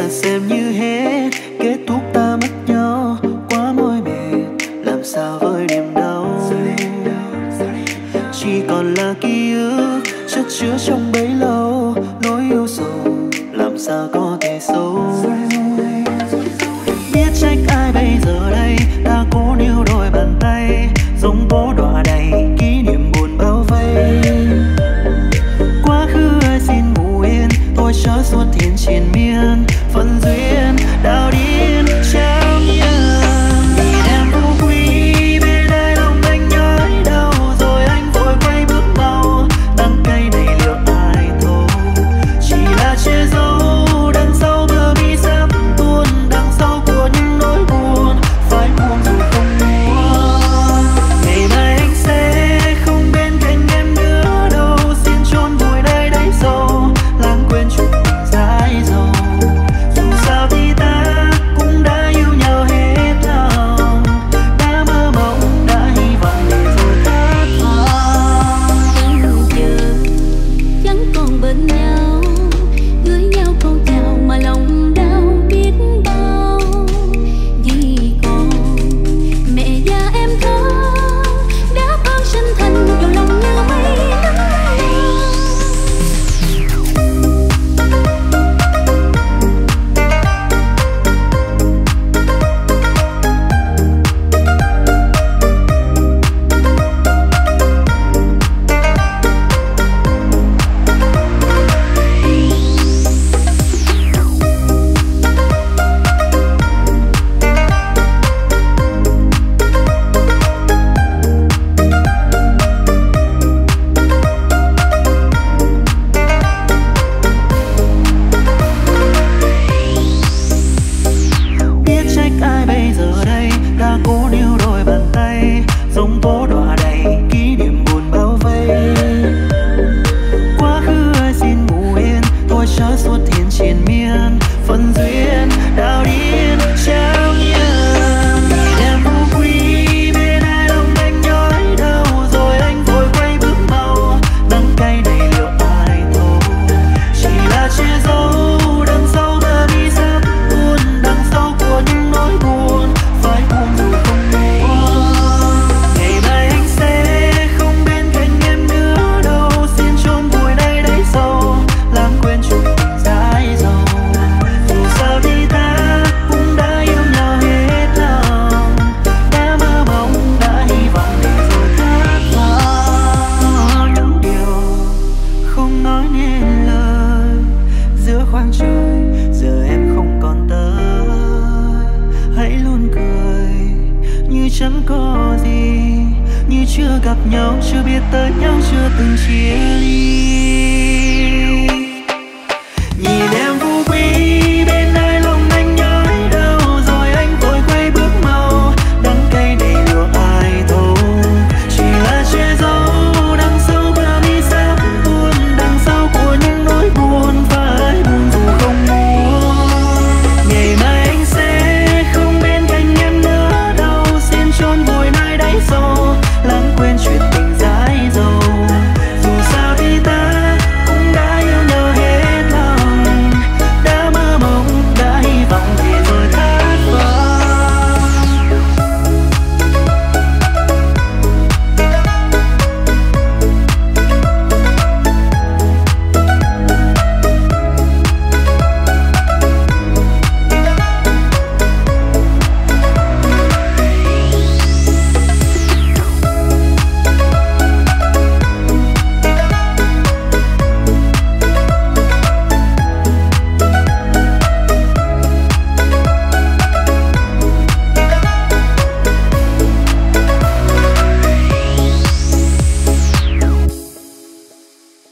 xem như hết, kết thúc ta mất nhau quá mỏi mệt, làm sao với niềm đau. Chỉ còn là ký ức chất chứa trong bấy lâu, nỗi yêu sầu làm sao có thể sâu. Biết trách ai bây giờ đây, đã cố níu đôi bàn tay giống bố đọa đầy kỷ niệm buồn bao vây. Quá khứ ơi xin ngủ yên, tôi chớ suốt thiên triền miên, phận duyên đau điên trao nghiêng. Nhìn em phú quý bên đây lòng anh nhói đau, rồi anh vội quay bước mau, đắng cay này liệu ai thấu. Chỉ là che giấu đằng sau bờ mi sắp tuôn, đằng sau của những nỗi buồn phải buông dù không muốn. Ngày mai anh sẽ không bên cạnh em nữa đâu, xin chôn vùi nơi đáy sâu, lãng quên chuyện tình dãi dầu. Dù sao thì ta cũng đã yêu nhau hết lòng, đã mơ mộng đã hy vọng để rồi thất vọng. Giờ chẳng còn bên nhau, gửi nhau câu chào mà lòng đau biết bao. Vì còn mẹ và em thơ đã bao sinh thành vào lòng như mây nắng. Biết trách ai bây giờ đây, đã cố níu đôi bàn tay giống bố đọa đầy kỷ niệm buồn bao vây. Quá khứ ơi xin ngủ yên, tôi chớ suốt thiên triền miên, phận duyên đau điên trao nghiêng. Nhìn em phú quý bên ai lòng anh nhói đau, rồi anh vội quay bước mau, đắng cay này liệu ai thấu. Chỉ là che giấu đằng sau bờ mi sắp tuôn, đằng sau của những nỗi buồn phải buông dù không muốn. Ngày mai anh sẽ không bên cạnh em nữa đâu, xin chôn vùi nơi đáy sâu, lãng quên chuyện tình dãi dầu. Dù sao thì ta cũng đã yêu nhau hết lòng, đã mơ mộng đã hy vọng để rồi thất vọng. Những điều không nói nên lời giữa khoảng trời, giờ em không còn tới. Hãy luôn cười như chẳng có gì, như chưa gặp nhau, chưa biết tới nhau, chưa từng chia ly.